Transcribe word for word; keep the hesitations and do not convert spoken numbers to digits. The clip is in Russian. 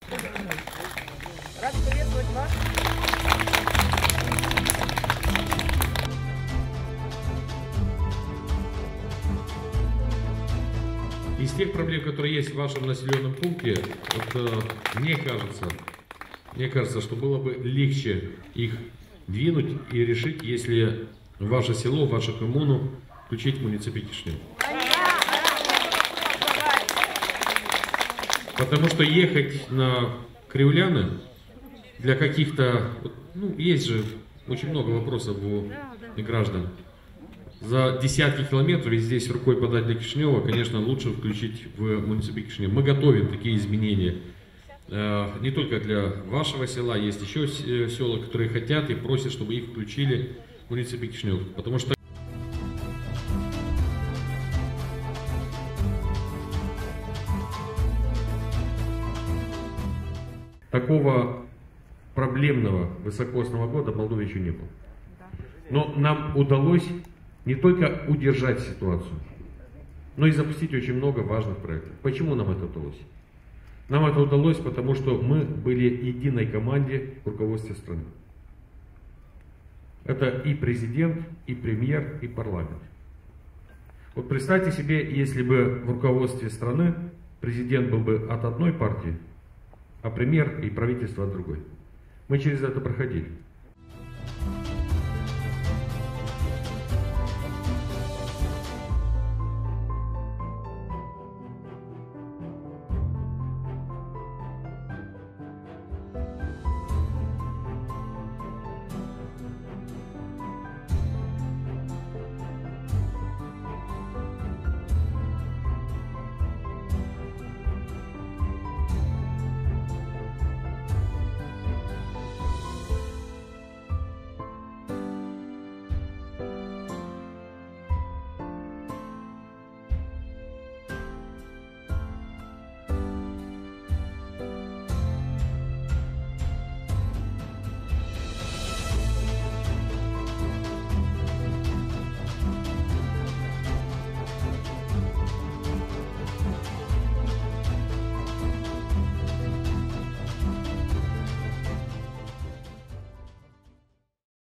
Рад приветствовать вас. Из тех проблем, которые есть в вашем населенном пункте, вот, мне кажется, мне кажется, что было бы легче их двинуть и решить, если в ваше село, в вашу коммуну включить муниципалитет Кишинев. Потому что ехать на Кривляны для каких-то, ну, есть же очень много вопросов у граждан. За десятки километров и здесь рукой подать до Кишинева, конечно, лучше включить в муниципалитет Кишинев. Мы готовим такие изменения не только для вашего села, есть еще села, которые хотят и просят, чтобы их включили в муниципалитет Кишинев. Потому что такого проблемного высокосного года в Молдове еще не было. Но нам удалось не только удержать ситуацию, но и запустить очень много важных проектов. Почему нам это удалось? Нам это удалось, потому что мы были единой команде в руководстве страны. Это и президент, и премьер, и парламент. Вот представьте себе, если бы в руководстве страны президент был бы от одной партии, а премьер и правительство от другой. Мы через это проходили.